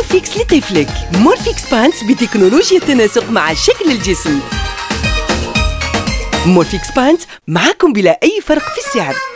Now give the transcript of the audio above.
مورفيكس لطفلك. مورفيكس بانتس بتكنولوجيا التناسق مع شكل الجسم. مورفيكس بانتس معاكم بلا أي فرق في السعر.